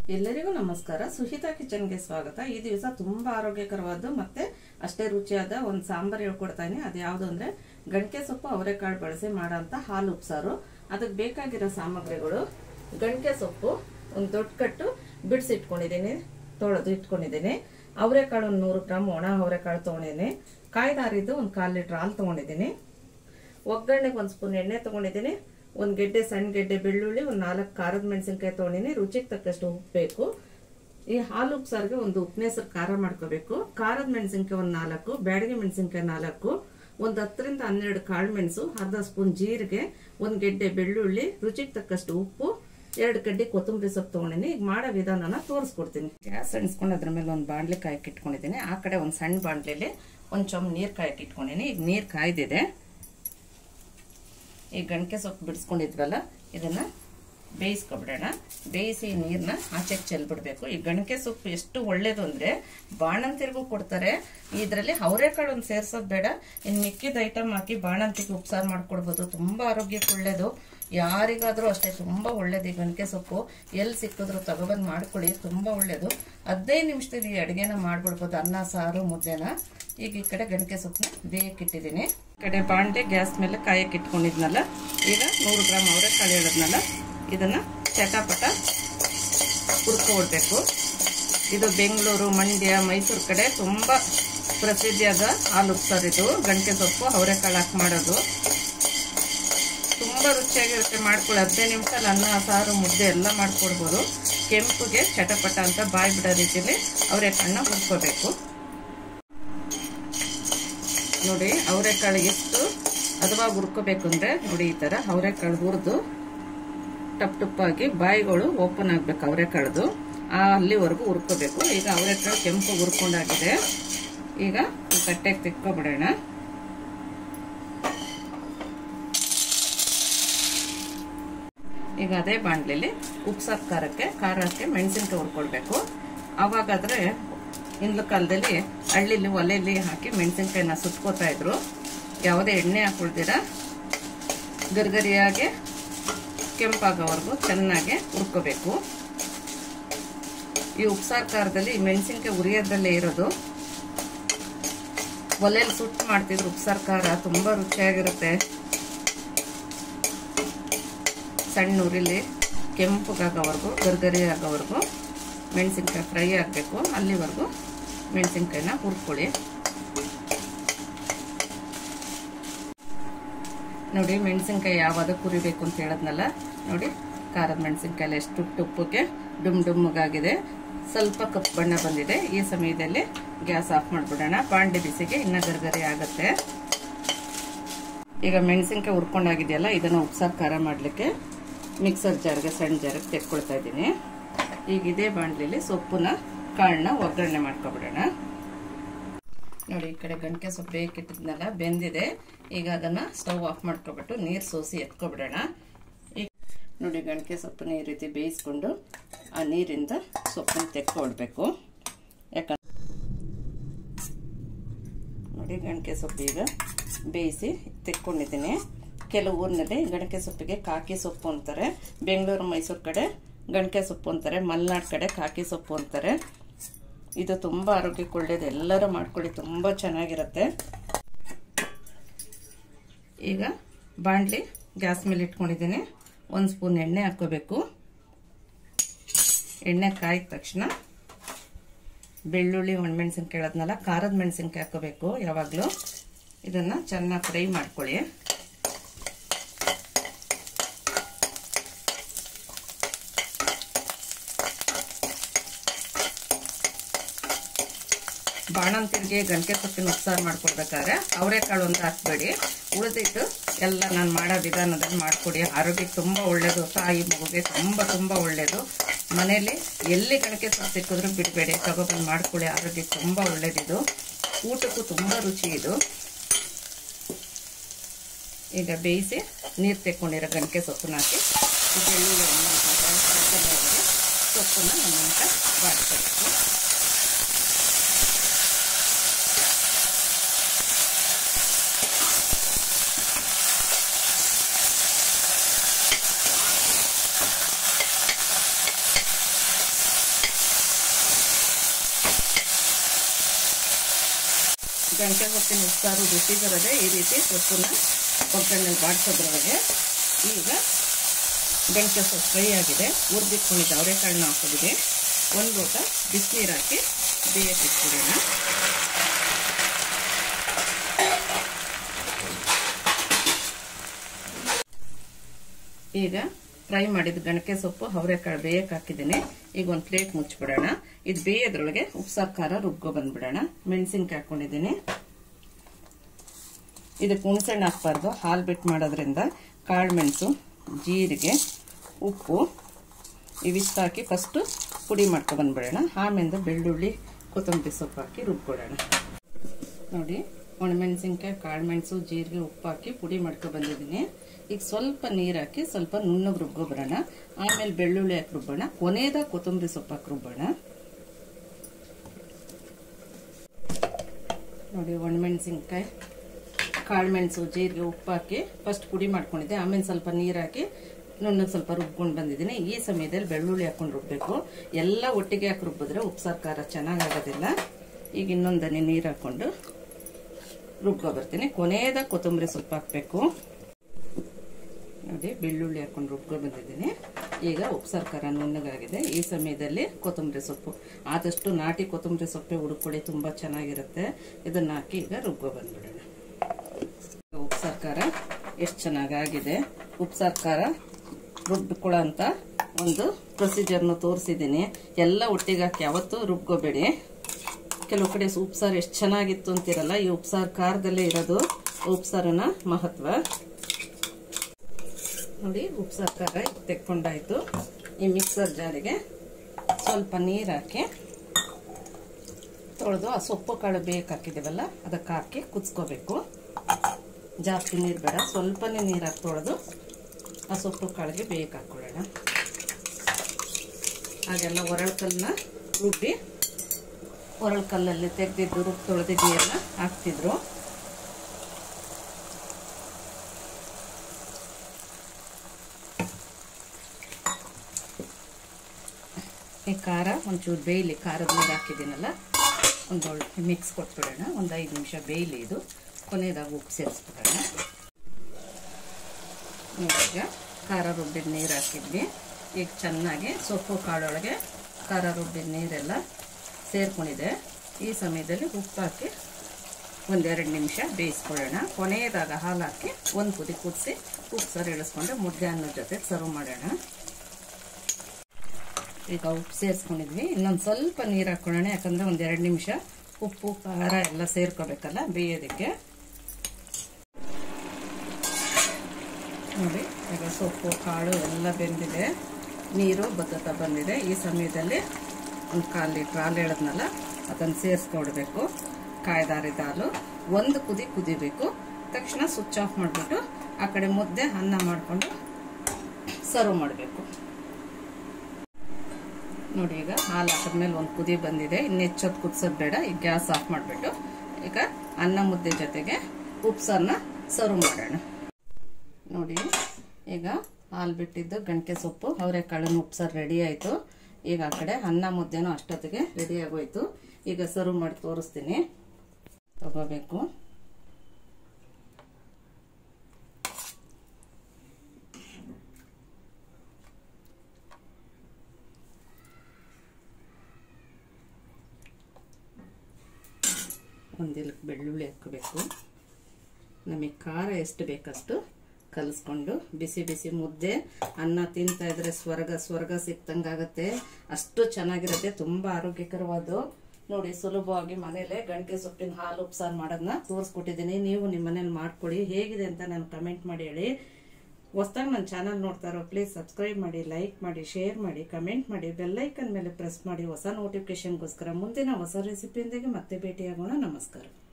ಎಲ್ಲರಿಗೂ ನಮಸ್ಕಾರ. ಸುಹಿತಾ ಕಿಚನ್ಗೆ ಸ್ವಾಗತ. ಈ ದಿವಸ ತುಂಬಾ ಆರೋಗ್ಯಕರವಾದ ಮತ್ತೆ ಅಷ್ಟೇ ರುಚಿಯಾದ ಒಂದು ಸಾಂಬಾರ್ ಹೇಳ್ಕೊಡ್ತಾನೆ. ಅದು ಯಾವುದು ಅಂದ್ರೆ ಗಣಕೆ ಸೊಪ್ಪು ಅವರೆಕಾಳು ಬಳಸಿ ಮಾಡೋಂತ ಹಾಲು ಉಪ್ಸಾರು. ಅದಕ್ಕೆ ಬೇಕಾಗಿರೋ ಸಾಮಗ್ರಿಗಳು: ಗಣಕೆ ಸೊಪ್ಪು ಒಂದು ದೊಡ್ಡ ಕಟ್ಟು ಬಿಡಿಸಿಟ್ಕೊಂಡಿದ್ದೀನಿ, ತೊಳೆದು ಇಟ್ಕೊಂಡಿದ್ದೀನಿ. ಅವರೆಕಾಳು ಒಂದು 100 ಗ್ರಾಮ್ ಒಣ ಅವರೆಕಾಳು ತಗೊಂಡಿದ್ದೀನಿ. ಕಾಯ್ದಾರಿದ್ದು ಒಂದು 1/4 ಲೀಟರ್ ಹಾಲು ತಗೊಂಡಿದ್ದೀನಿ. ಒಗ್ಗರಣೆಗೆ 1 ಸ್ಪೂನ್ ಎಣ್ಣೆ ತಗೊಂಡಿದ್ದೀನಿ. ಒಂದು ಗೆಡ್ಡೆ ಸಣ್ಣ ಗೆಡ್ಡೆ ಬೆಳ್ಳುಳ್ಳಿ, ಒಂದು 4 ಖಾರದ ಮೆಣಸಿನಕಾಯಿ ತಗೊಂಡಿನಿ. ರುಚಿಗೆ ತಕ್ಕಷ್ಟು ಉಪ್ಪು ಬೇಕು. ಈ ಹಾಲು ಉಪ್ಸಾರಿಗೆ ಒಂದು ಉಪ್ಪನೇ ಹೆಸರು ಖಾರ ಮಾಡ್ಕೋಬೇಕು. ಖಾರದ ಮೆಣಸಿನಕಾಯಿ ಒಂದು 4, ಬ್ಯಾಡಗಿ ಮೆಣಸಿನಕಾಯಿ 4, ಒಂದು 10 ರಿಂದ 12 ಕಾಳು ಮೆಣಸು, ಅರ್ಧ ಸ್ಪೂನ್ ಜೀರಿಗೆ, ಒಂದು ಗೆಡ್ಡೆ ಬೆಳ್ಳುಳ್ಳಿ, ರುಚಿಗೆ ತಕ್ಕಷ್ಟು ಉಪ್ಪು, 2 ಕಡ್ಡಿ ಕೊತ್ತಂಬರಿ ಸೊಪ್ಪು ತಗೊಂಡಿನಿ. ಈಗ ಮಾಡೋ ವಿಧಾನನ ತೋರಿಸ್ಕೊಡ್ತೀನಿ. ಗ್ಯಾಸ್ ಅಣಿಸ್ಕೊಂಡು ಅದ್ರ ಮೇಲೆ ಒಂದು ಬಾಣಲೆ ಕಾಯಕ್ಕೆ ಇಟ್ಕೊಂಡಿದ್ದೀನಿ. ಆ ಕಡೆ ಒಂದು ಸಣ್ಣ ಬಾಣಲೆಯಲ್ಲಿ ಒಂದು ಚೊಂಬು ನೀರು ಕಾಯಕ್ಕೆ ಇಟ್ಕೊಂಡಿನಿ. ಈಗ ನೀರು ಕಾಯ್ದಿದೆ. ಈ ಗಣಕೆ ಸೊಪ್ಪು ಬಿಡಿಸ್ಕೊಂಡಿದ್ವಲ್ಲ, ಇದನ್ನ ಬೇಯಿಸ್ಕೊಬಿಡೋಣ. ಬೇಯಿಸಿ ನೀರನ್ನ ಆಚೆಗೆ ಚೆಲ್ಬಿಡ್ಬೇಕು. ಈ ಗಣಕೆ ಸೊಪ್ಪು ಎಷ್ಟು ಒಳ್ಳೇದು ಅಂದ್ರೆ ಬಾಣಂತಿರಿಗೂ ಕೊಡ್ತಾರೆ. ಇದರಲ್ಲಿ ಅವರೆಕಾಳು ಒಂದು ಸೇರ್ಸೋದು ಬೇಡ, ಇನ್ನು ಮಿಕ್ಕಿದ ಐಟಮ್ ಹಾಕಿ ಬಾಣಂತಿಗೆ ಉಪ್ಸಾರು ಮಾಡ್ಕೊಡ್ಬೋದು. ತುಂಬಾ ಆರೋಗ್ಯಕ್ಕೆ ಒಳ್ಳೇದು. ಯಾರಿಗಾದ್ರೂ ಅಷ್ಟೇ ತುಂಬಾ ಒಳ್ಳೇದು. ಈ ಗಣಕೆ ಸೊಪ್ಪು ಎಲ್ಲಿ ಸಿಕ್ಕಿದ್ರು ತಗೊಬಂದು ಮಾಡ್ಕೊಳ್ಳಿ, ತುಂಬಾ ಒಳ್ಳೇದು. 15 ನಿಮಿಷದಲ್ಲಿ ಈ ಅಡುಗೆನ ಮಾಡ್ಬಿಡ್ಬೋದು, ಅನ್ನ ಸಾರು ಮುದ್ದೆನ. ಈಗ ಈ ಕಡೆ ಗಣಕೆ ಸೊಪ್ಪನ್ನ ಬೇಯಕ್ಕಿಟ್ಟಿದ್ದೀನಿ. ಈ ಕಡೆ ಬಾಂಡೆ ಗ್ಯಾಸ್ ಮೇಲೆ ಕಾಯಕ್ಕೆ ಇಟ್ಕೊಂಡಿದ್ನಲ್ಲ, ಈಗ 100 ಗ್ರಾಮ್ ಅವರೆಕಾಳು ಹೇಳಿದ್ನಲ್ಲ, ಇದನ್ನ ಚಟಾಪಟ ಹುರ್ಕೊಬಿಡ್ಬೇಕು. ಇದು ಬೆಂಗಳೂರು, ಮಂಡ್ಯ, ಮೈಸೂರು ಕಡೆ ತುಂಬಾ ಪ್ರಸಿದ್ಧಿಯಾದ ಹಾಲು ಉಪ್ಸಾರು. ಇದು ಗಣಕೆ ಸೊಪ್ಪು ಅವರೆಕಾಳು ಹಾಕಿ ಮಾಡೋದು ತುಂಬಾ ರುಚಿಯಾಗಿರುತ್ತೆ. ಮಾಡ್ಕೊಳ್ಳಿ, 15 ನಿಮಿಷದಲ್ಲಿ ಅನ್ನ ಸಾರು ಮುದ್ದೆ ಎಲ್ಲ ಮಾಡ್ಕೊಡ್ಬೋದು. ಕೆಂಪುಗೆ ಚಟಪಟ ಅಂತ ಬಾಯಿ ಬಿಡೋ ರೀತಿಯಲ್ಲಿ ಅವರೆಕಾಳನ್ನ ಹುರ್ಕೋಬೇಕು. ನೋಡಿ ಅವರೆಕಾಳು ಎಷ್ಟು ಹದವಾಗಿ ಹುರ್ಕೋಬೇಕು ಅಂದ್ರೆ, ನೋಡಿ ಈ ತರ ಅವರೆಕಾಳು ಹುರಿದು ಟಪ್ ಟಪ್ಪಾಗಿ ಬಾಯಿಗಳು ಓಪನ್ ಆಗ್ಬೇಕು. ಅವರೆಕಾಳದು ಅಲ್ಲಿವರೆಗೂ ಹುರ್ಕೋಬೇಕು. ಈಗ ಅವರೆಕಾಳು ಕೆಂಪು ಹುರ್ಕೊಂಡಾಗಿದೆ. ಈಗ ತಟ್ಟೆಗೆ ತಿಕ್ಕೊಬಿಡೋಣ. ಈಗ ಅದೇ ಬಾಣಲೆಯಲ್ಲಿ ಉಪ್ಸಾರು ಖಾರಕ್ಕೆ ಮೆಣಸಿನಕಾಯಿ ಹುರ್ಕೊಳ್ಬೇಕು. ಅವಾಗಾದ್ರೆ ಹಿಂದ್ಲ ಕಾಲದಲ್ಲಿ ಹಳ್ಳಿಲಿ ಒಲೆಯಲ್ಲಿ ಹಾಕಿ ಮೆಣಸಿನಕಾಯಿನ ಸುಟ್ಕೋತಾ ಇದ್ರು. ಯಾವುದೇ ಎಣ್ಣೆ ಹಾಕೊಳ್ದಿರ ಗರಿಗರಿಯಾಗಿ ಕೆಂಪಾಗೋವರೆಗೂ ಚೆನ್ನಾಗಿ ಹುರ್ಕೋಬೇಕು. ಈ ಉಪ್ಸಾರು ಖಾರದಲ್ಲಿ ಮೆಣಸಿನಕಾಯಿ ಉರಿಯೋದ್ರಲ್ಲೇ ಇರೋದು. ಒಲೆಯಲ್ಲಿ ಸುಟ್ಟು ಮಾಡ್ತಿದ್ರು ಉಪ್ಸಾರು ಖಾರ, ತುಂಬಾ ರುಚಿಯಾಗಿರುತ್ತೆ. ಸಣ್ಣ ಉರಿಲಿ ಕೆಂಪಗಾಗೋವರೆಗೂ ಗರಿಗರಿ ಆಗೋವರೆಗೂ ಮೆಣಸಿನ್ಕಾಯಿ ಫ್ರೈ ಆಗಬೇಕು. ಅಲ್ಲಿವರೆಗೂ ಮೆಣಸಿನ್ಕಾಯಿನ ಹುರ್ಕೊಳ್ಳಿ. ನೋಡಿ ಮೆಣಸಿನ್ಕಾಯಿ ಯಾವಾಗ ಕುರಿಬೇಕು ಅಂತ ಹೇಳದ್ನಲ್ಲ, ನೋಡಿ ಖಾರದ ಮೆಣಸಿನ್ಕಾಯಿ ಎಷ್ಟು ತುಪ್ಪಕ್ಕೆ ಡುಮ್ಗಾಗಿದೆ. ಸ್ವಲ್ಪ ಕಪ್ಪು ಬಣ್ಣ ಬಂದಿದೆ. ಈ ಸಮಯದಲ್ಲಿ ಗ್ಯಾಸ್ ಆಫ್ ಮಾಡ್ಬಿಡೋಣ. ಬಾಂಡೆ ಬಿಸಿಗೆ ಇನ್ನ ಗರಿಗರಿ ಆಗುತ್ತೆ. ಈಗ ಮೆಣಸಿನ್ಕಾಯಿ ಹುರ್ಕೊಂಡಾಗಿದೆಯಲ್ಲ, ಇದನ್ನ ಉಪ್ಸಾರು ಖಾರ ಮಾಡ್ಲಿಕ್ಕೆ ಮಿಕ್ಸರ್ ಜಾರ್ಗೆ, ಸಣ್ಣ ಜಾರ್ಗೆ ತೆಕ್ಕೊಳ್ತಾ ಇದ್ದೀನಿ. ಈಗ ಇದೇ ಬಾಣಲೆಯಲ್ಲಿ ಸೊಪ್ಪುನ ಕಾಳನ್ನ ಒಗ್ಗರಣೆ ಮಾಡ್ಕೊಬಿಡೋಣ. ನೋಡಿ ಈ ಕಡೆ ಗಣಕೆ ಸೊಪ್ಪು ಬೇಕಿಟ್ಟಿದ್ನಲ್ಲ, ಬೆಂದಿದೆ. ಈಗ ಅದನ್ನ ಸ್ಟವ್ ಆಫ್ ಮಾಡ್ಕೊಬಿಟ್ಟು ನೀರು ಸೋಸಿ ಎತ್ಕೊಬಿಡೋಣ. ಈಗ ನೋಡಿ ಗಣಕೆ ಸೊಪ್ಪನ್ನ ಈ ರೀತಿ ಬೇಯಿಸ್ಕೊಂಡು ಆ ನೀರಿಂದ ಸೊಪ್ಪನ್ನ ತೆಕ್ಕೊಳ್ಬೇಕು. ಯಾಕಂದ್ರೆ ನೋಡಿ ಗಣಕೆ ಸೊಪ್ಪು ಈಗ ಬೇಯಿಸಿ ತೆಕ್ಕೊಂಡಿದ್ದೀನಿ. ಕೆಲವು ಊರಿನಲ್ಲಿ ಗಣಕೆ ಸೊಪ್ಪಿಗೆ ಕಾಕಿ ಸೊಪ್ಪು ಅಂತಾರೆ. ಬೆಂಗಳೂರು, ಮೈಸೂರು ಕಡೆ ಗಣಕೆ ಸೊಪ್ಪು ಅಂತಾರೆ. ಮಲೆನಾಡು ಕಡೆ ಕಾಕಿ ಸೊಪ್ಪು ಅಂತಾರೆ. ಇದು ತುಂಬಾ ಆರೋಗ್ಯಕ್ಕೆ ಒಳ್ಳೇದು. ಎಲ್ಲರೂ ಮಾಡ್ಕೊಳ್ಳಿ, ತುಂಬಾ ಚೆನ್ನಾಗಿರುತ್ತೆ. ಈಗ ಬಾಣಲಿ ಗ್ಯಾಸ್ ಮೇಲೆ ಇಟ್ಕೊಂಡಿದ್ದೀನಿ. 1 ಸ್ಪೂನ್ ಎಣ್ಣೆ ಹಾಕೋಬೇಕು. ಎಣ್ಣೆ ಕಾಯ್ದ ತಕ್ಷಣ ಬೆಳ್ಳುಳ್ಳಿ, ಒಣಮೆಣಸಿನ್ಕಾಯಿ ಹೇಳದ್ನಲ್ಲ, ಖಾರದ ಮೆಣಸಿನ್ಕಾಯಿ ಹಾಕೋಬೇಕು. ಯಾವಾಗಲೂ ಇದನ್ನ ಚೆನ್ನಾಗಿ ಫ್ರೈ ಮಾಡ್ಕೊಳ್ಳಿ. ಬಾಣಂತಿರಿಗೆ ಗಣಕೆ ಸೊಪ್ಪಿನ ಉಪ್ಸಾರು ಮಾಡ್ಕೊಡ್ಬೇಕಾದ್ರೆ ಅವರೆಕಾಳು ಒಂದು ಹಾಕ್ಬೇಡಿ. ಉಳಿದಿಟ್ಟು ಎಲ್ಲ ನಾನು ಮಾಡೋ ವಿಧಾನದಲ್ಲಿ ಮಾಡ್ಕೊಡಿ. ಆರೋಗ್ಯಕ್ಕೆ ತುಂಬಾ ಒಳ್ಳೇದು. ತಾಯಿ ಮಗುಗೆ ತುಂಬಾ ಒಳ್ಳೇದು. ಮನೆಯಲ್ಲಿ ಎಲ್ಲಿ ಗಣಕೆ ಸೊಪ್ಪು ಸಿಕ್ಕಿದ್ರು ಬಿಡಬೇಡಿ, ತಗೊಬಂದು ಮಾಡ್ಕೊಳ್ಳಿ. ಆರೋಗ್ಯಕ್ಕೆ ತುಂಬಾ ಒಳ್ಳೇದಿದು. ಊಟಕ್ಕೂ ತುಂಬಾ ರುಚಿ ಇದು. ಈಗ ಬೇಯಿಸಿ ನೀರು ತೆಕ್ಕೊಂಡಿರೋ ಗಣಕೆ ಸೊಪ್ಪನ್ನ ಹಾಕಿ ಬೆಳ್ಳುಳ್ಳಿ ಸೊಪ್ಪನ್ನ ನಮ್ಮಂತ ಬಾಡ್ಕೊಳ್ಬೇಕು. ಗಂಟೆ ಸೊಪ್ಪಿನ ಉಪ್ಸಾರು ರುಚಿಗಿರೋದೆ ಈ ರೀತಿ ಸೊಪ್ಪನ್ನ ಒಗ್ಗರಣೆಯಲ್ಲಿ ಬಾಡಿಸೋದ್ರೊಳಗೆ. ಈಗ ಗಂಟೆ ಸೊಪ್ಪು ಫ್ರೈ ಆಗಿದೆ. ಹುರಿದಿಟ್ಕೊಂಡಿದ್ದ ಅವರೆಕಾಳನ್ನ ಹಾಕೋದಿದೆ. 1 ಲೋಟ ಬಿಸಿನೀರು ಹಾಕಿ ಬೇಯಕ್ಕೆ ಇಟ್ಬಿಡೋಣ. ಈಗ ಫ್ರೈ ಮಾಡಿದ ಗಣಕೆ ಸೊಪ್ಪು ಅವರೆಕಾಳು ಬೇಯಕ್ಕೆ ಹಾಕಿದ್ದೀನಿ. ಈಗ ಒಂದು ಪ್ಲೇಟ್ ಮುಚ್ಚಿಬಿಡೋಣ. ಇದು ಬೇಯೋದ್ರೊಳಗೆ ಉಪ್ಸಾರು ಖಾರ ರುಬ್ಕೊ ಬಂದ್ಬಿಡೋಣ. ಮೆಣಸಿನ್ಕಾಯಿ ಹಾಕೊಂಡಿದ್ದೀನಿ. ಇದಕ್ಕೆ ಹುಣಸೆಹಣ್ಣು ಹಾಕಬಾರ್ದು, ಹಾಲು ಬಿಟ್ಟು ಮಾಡೋದ್ರಿಂದ. ಕಾಳು ಮೆಣಸು, ಜೀರಿಗೆ, ಉಪ್ಪು ಇವಿಷ್ಟು ಹಾಕಿ ಫಸ್ಟು ಪುಡಿ ಮಾಡ್ಕೊ ಬಂದ್ಬಿಡೋಣ. ಆಮೇಲೆ ಬೆಳ್ಳುಳ್ಳಿ, ಕೊತ್ತಂಬರಿ ಸೊಪ್ಪು ಹಾಕಿ ರುಬ್ಬಿಡೋಣ. ನೋಡಿ, ಒಣಮೆಣಸಿನ್ಕಾಯಿ, ಕಾಳು ಮೆಣಸು, ಜೀರಿಗೆ, ಉಪ್ಪು ಹಾಕಿ ಪುಡಿ ಮಾಡ್ಕೊ ಬಂದಿದ್ದೀನಿ. ಈಗ ಸ್ವಲ್ಪ ನೀರು ಹಾಕಿ ಸ್ವಲ್ಪ ನುಣ್ಣಗೆ ರುಬ್ಕೊಬರೋಣ. ಆಮೇಲೆ ಬೆಳ್ಳುಳ್ಳಿ ಹಾಕಿ ರುಬ್ಬೋಣ. ಕೊನೆಯದಾಗ ಕೊತ್ತಂಬರಿ ಸೊಪ್ಪು ಹಾಕಿ ರುಬ್ಬೋಣ. ನೋಡಿ, ಒಣಮೆಣಸಿನ್ಕಾಯಿ, ಕಾಳು ಮೆಣಸು, ಜೀರಿಗೆ, ಉಪ್ಪು ಹಾಕಿ ಫಸ್ಟ್ ಪುಡಿ ಮಾಡ್ಕೊಂಡಿದ್ದೆ. ಆಮೇಲೆ ಸ್ವಲ್ಪ ನೀರು ಹಾಕಿ ನುಣ್ಣಗೆ ಸ್ವಲ್ಪ ರುಬ್ಕೊಂಡು ಬಂದಿದ್ದೀನಿ. ಈ ಸಮಯದಲ್ಲಿ ಬೆಳ್ಳುಳ್ಳಿ ಹಾಕೊಂಡು ರುಬ್ಬಬೇಕು. ಎಲ್ಲ ಒಟ್ಟಿಗೆ ಹಾಕಿ ರುಬ್ಬಿದ್ರೆ ಉಪ್ಸಾರು ಖಾರ ಚೆನ್ನಾಗಾಗೋದಿಲ್ಲ. ಈಗ ಇನ್ನೊಂದನೇ ನೀರು ಹಾಕೊಂಡು ರುಬ್ಕೊ ಬರ್ತೀನಿ. ಕೊನೆಯದಾಗ ಕೊತ್ತಂಬರಿ ಸೊಪ್ಪು ಹಾಕಬೇಕು. ನೋಡಿ, ಬೆಳ್ಳುಳ್ಳಿ ಹಾಕೊಂಡು ರುಬ್ಕೊ ಬಂದಿದ್ದೀನಿ. ಈಗ ಉಪ್ಸಾರು ಖಾರ ನುಣ್ಣಗಾಗಿದೆ. ಈ ಸಮಯದಲ್ಲಿ ಕೊತ್ತಂಬರಿ ಸೊಪ್ಪು, ಆದಷ್ಟು ನಾಟಿ ಕೊತ್ತಂಬರಿ ಸೊಪ್ಪೆ ಹುಡುಕೊಳ್ಳಿ, ತುಂಬಾ ಚೆನ್ನಾಗಿರುತ್ತೆ. ಇದನ್ನ ಹಾಕಿ ಈಗ ರುಬ್ಕೊ ಬಂದ್ಬಿಡೋಣ. ಉಪ್ಸಾರು ಖಾರ ಎಷ್ಟು ಚೆನ್ನಾಗಾಗಿದೆ. ಉಪ್ಸಾರು ಖಾರ ರುಬ್ಕೊಳ್ಳೋ ಅಂತ ಒಂದು ಪ್ರೊಸೀಜರ್ನ ತೋರಿಸಿದ್ದೀನಿ. ಎಲ್ಲ ಒಟ್ಟಿಗೆ ಹಾಕಿ ಯಾವತ್ತೂ ರುಬ್ಕೋಬೇಡಿ. ಕೆಲವು ಕಡೆ ಉಪ್ಸಾರು ಎಷ್ಟು ಚೆನ್ನಾಗಿತ್ತು ಅಂತಿರಲ್ಲ, ಈ ಉಪ್ಸಾರು ಖಾರದಲ್ಲೇ ಇರೋದು ಉಪ್ಸಾರನ ಮಹತ್ವ. ನೋಡಿ, ಉಪ್ಸಾರು ಖಾರ ತೆಕ್ಕೊಂಡಾಯ್ತು. ಈ ಮಿಕ್ಸರ್ ಜಾರಿಗೆ ಸ್ವಲ್ಪ ನೀರು ಹಾಕಿ ತೊಳೆದು ಆ ಸೊಪ್ಪು ಕಾಳು ಬೇಯಕ್ಕೆ ಹಾಕಿದ್ದೀವಲ್ಲ ಅದಕ್ಕೆ ಹಾಕಿ ಕುದಿಸ್ಕೋಬೇಕು. ಜಾಸ್ತಿ ನೀರು ಬೇಡ, ಸ್ವಲ್ಪನೇ ನೀರು ಹಾಕಿ ತೊಳೆದು ಆ ಸೊಪ್ಪು ಕಾಳಿಗೆ ಬೇಯಕ್ಕೆ ಹಾಕ್ಕೊಳ್ಳೋಣ. ಹಾಗೆಲ್ಲ ಒರಳ್ಕಲ್ಲನ್ನ ರುಬ್ಬಿ ಒರಳ್ಕಲ್ಲಲ್ಲಿ ತೆಗೆದಿದ್ದು ರುಬ್ಬಿ ತೊಳೆದಿದ್ದು ಎಲ್ಲ ಹಾಕ್ತಿದ್ರು. ಈ ಖಾರ ಒಂಚೂರು ಬೇಯಲಿ. ಖಾರದ ನೀರು ಹಾಕಿದ್ದೀನಲ್ಲ, ಒಂದು ಮಿಕ್ಸ್ ಕೊಟ್ಬಿಡೋಣ. ಒಂದು 5 ನಿಮಿಷ ಬೇಯಲಿ. ಇದು ಕೊನೆಯದಾಗ ಉಪ್ಪು ಸೇರಿಸ್ಬಿಡೋಣ. ಈಗ ಖಾರ ರುಬ್ಬಿದ ನೀರು ಹಾಕಿದ್ವಿ. ಈಗ ಚೆನ್ನಾಗಿ ಸೊಪ್ಪು ಕಾಳೊಳಗೆ ಖಾರ ರುಬ್ಬಿದ ನೀರೆಲ್ಲ ಸೇರ್ಕೊಂಡಿದೆ. ಈ ಸಮಯದಲ್ಲಿ ಉಪ್ಪು ಹಾಕಿ 1-2 ನಿಮಿಷ ಬೇಯಿಸ್ಕೊಳ್ಳೋಣ. ಕೊನೆಯದಾಗ ಹಾಲು ಹಾಕಿ ಒಂದು ಕುದಿ ಕುದಿಸಿ ಉಪ್ಸಾರು ಇಳಿಸ್ಕೊಂಡು ಮುದ್ದೆ ಅನ್ನೋ ಜೊತೆ ಸರ್ವ್ ಮಾಡೋಣ. ಈಗ ಉಪ್ಪು ಸೇರಿಸ್ಕೊಂಡಿದ್ವಿ. ಇನ್ನೊಂದು ಸ್ವಲ್ಪ ನೀರು ಹಾಕೊಳ್ಳೋಣ, ಯಾಕಂದರೆ 1-2 ನಿಮಿಷ ಉಪ್ಪು ಖಾರ ಎಲ್ಲ ಸೇರ್ಕೋಬೇಕಲ್ಲ ಬೇಯೋದಕ್ಕೆ. ನೋಡಿ, ಈಗ ಸೊಪ್ಪು ಕಾಳು ಎಲ್ಲ ಬೆಂದಿದೆ, ನೀರು ಬತ್ತತ ಬಂದಿದೆ. ಈ ಸಮಯದಲ್ಲಿ ಒಂದು 1/4 ಲೀಟ್ರ್ ಹಾಲು ಹೇಳದ್ನಲ್ಲ ಅದನ್ನು ಸೇರಿಸ್ಕೊಡ್ಬೇಕು. ಕಾಯ್ದಾರಿದ ಹಾಲು 1 ಕುದಿ ಕುದಿಬೇಕು. ತಕ್ಷಣ ಸ್ವಿಚ್ ಆಫ್ ಮಾಡಿಬಿಟ್ಟು ಆ ಕಡೆ ಮುದ್ದೆ ಅನ್ನ ಮಾಡಿಕೊಂಡು ಸರ್ವ್ ಮಾಡಬೇಕು. ನೋಡಿ, ಈಗ ಹಾಲು ಹಾಕಿದ್ಮೇಲೆ 1 ಕುದಿ ಬಂದಿದೆ. ಇನ್ನು ಹೆಚ್ಚೊತ್ತು ಕುದಿಸೋದು ಬೇಡ. ಈಗ ಗ್ಯಾಸ್ ಆಫ್ ಮಾಡಿಬಿಟ್ಟು ಈಗ ಅನ್ನ ಮುದ್ದೆ ಜೊತೆಗೆ ಉಪ್ಸಾರನ್ನ ಸರ್ವ್ ಮಾಡೋಣ. ನೋಡಿ, ಈಗ ಹಾಲು ಬಿಟ್ಟಿದ್ದು ಗಣಕೆ ಸೊಪ್ಪು ಅವರೆಕಾಳಿನ ಉಪ್ಸಾರು ರೆಡಿ ಆಯಿತು. ಈಗ ಆ ಕಡೆ ಅನ್ನ ಮುದ್ದೆನೂ ಅಷ್ಟೊತ್ತಿಗೆ ರೆಡಿ ಆಗೋಯ್ತು. ಈಗ ಸರ್ವ್ ಮಾಡಿ ತೋರಿಸ್ತೀನಿ. ತಗೋಬೇಕು. ಒಂದಿಲಕ್ಕೆ ಬೆಳ್ಳುಳ್ಳಿ ಹಾಕಬೇಕು. ನಮಗೆ ಖಾರ ಎಷ್ಟು ಬೇಕಷ್ಟು ಕಲಿಸ್ಕೊಂಡು ಬಿಸಿ ಬಿಸಿ ಮುದ್ದೆ ಅನ್ನ ತಿಂತಾ ಇದ್ರೆ ಸ್ವರ್ಗ ಸಿಕ್ತಂಗಾಗತ್ತೆ. ಅಷ್ಟು ಚೆನ್ನಾಗಿರುತ್ತೆ, ತುಂಬಾ ಆರೋಗ್ಯಕರವಾದ. ನೋಡಿ, ಸುಲಭವಾಗಿ ಮನೇಲೆ ಗಣಕೆ ಸೊಪ್ಪಿನ ಹಾಲು ಉಪ್ಸಾರು ಮಾಡೋದನ್ನ ತೋರಿಸ್ಕೊಟ್ಟಿದ್ದೀನಿ. ನೀವು ನಿಮ್ಮ ಮನೇಲಿ ಮಾಡ್ಕೊಳ್ಳಿ. ಹೇಗಿದೆ ಅಂತ ನಾನು ಕಮೆಂಟ್ ಮಾಡಿ ಹೇಳಿ. ಹೊಸದಾಗಿ ನನ್ನ ಚಾನಲ್ ನೋಡ್ತಾ ಇರೋ ಪ್ಲೀಸ್ ಸಬ್ಸ್ಕ್ರೈಬ್ ಮಾಡಿ, ಲೈಕ್ ಮಾಡಿ, ಶೇರ್ ಮಾಡಿ, ಕಮೆಂಟ್ ಮಾಡಿ, ಬೆಲ್ ಐಕನ್ ಮೇಲೆ ಪ್ರೆಸ್ ಮಾಡಿ ಹೊಸ ನೋಟಿಫಿಕೇಶನ್ಗೋಸ್ಕರ. ಮುಂದಿನ ಹೊಸ ರೆಸಿಪಿಯೊಂದಿಗೆ ಮತ್ತೆ ಭೇಟಿಯಾಗೋಣ. ನಮಸ್ಕಾರ.